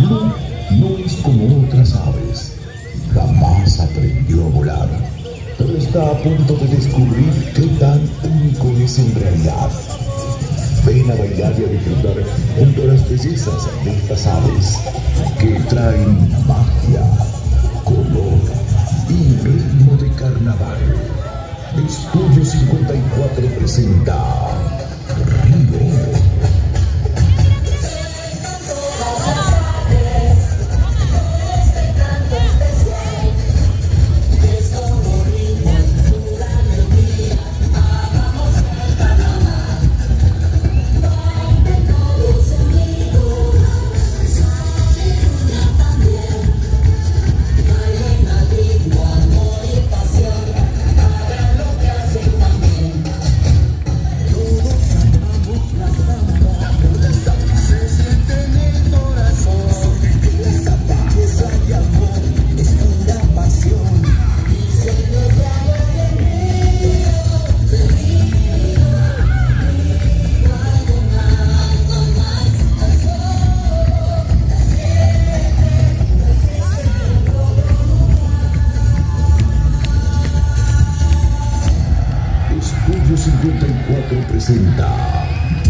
Lulu no es como otras aves. Jamás aprendió a volar, pero está a punto de descubrir qué tan único es en realidad. Ven a bailar y a disfrutar junto a las bellezas de estas aves que traen magia, color y ritmo de carnaval. Estudio 54 presenta Río. Estudio 54 presenta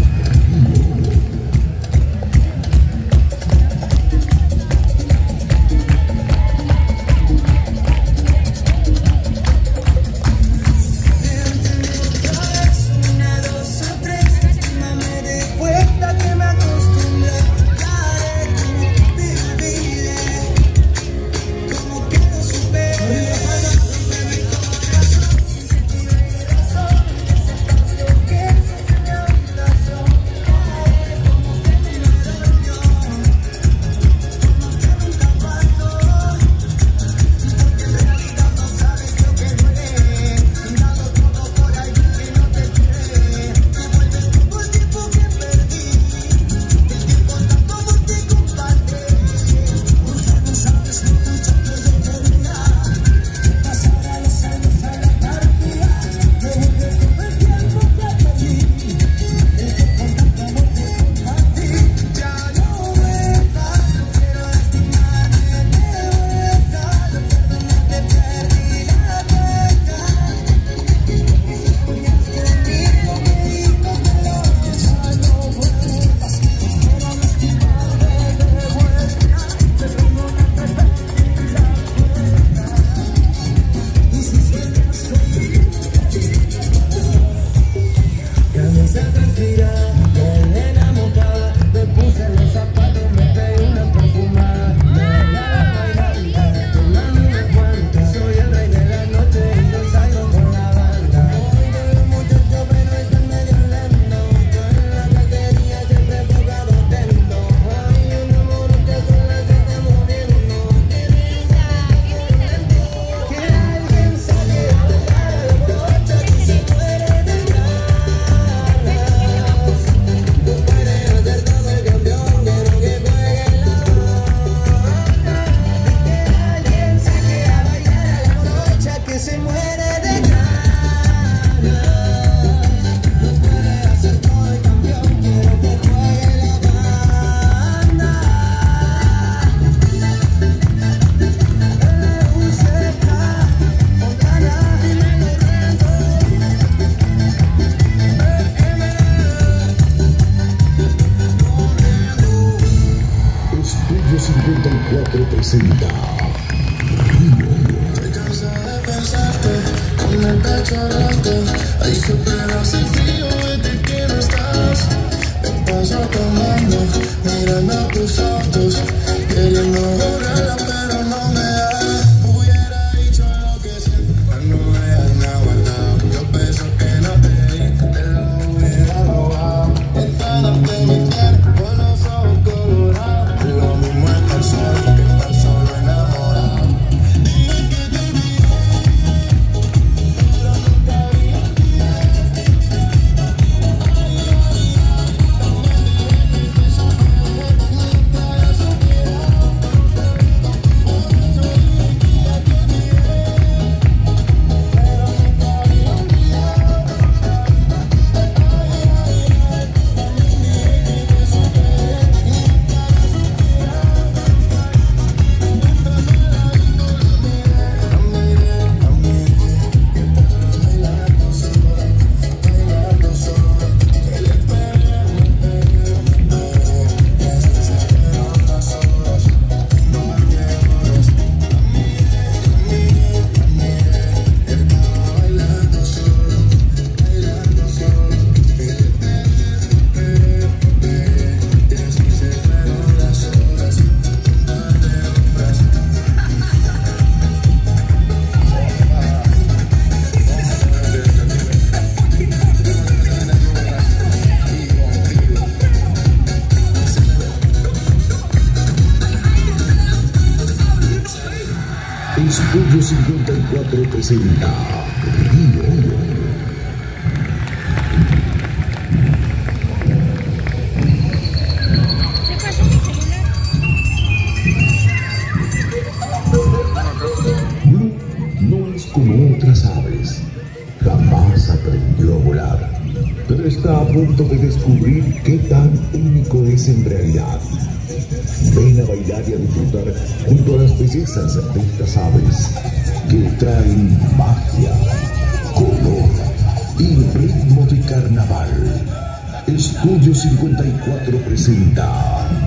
Estudio 54 presenta Estoy cansado de pensarte, con el pecho roto. Hay superas el frío desde que no estás. Me paso tomando, mirando tus fotos, queriendo borrarla pero no me da. Hubiera dicho lo que siento, pero no me dejas nada guardado. Yo besos que no te di, te lo hubiera robado. Esta noche me tiene con los ojos colorados. Lo mismo estar solo que estar solo enamorado. Dime que te olvidé, pero nunca vi a ti. También diré que te soñé, nunca has olvidado. Estudio 54 presenta Río. Blue no es como otras aves, jamás aprendió a volar, pero está a punto de descubrir qué tan único es en realidad. Ven a bailar y a disfrutar junto a las bellezas de estas aves que traen magia, color y ritmo de carnaval. Estudio 54 presenta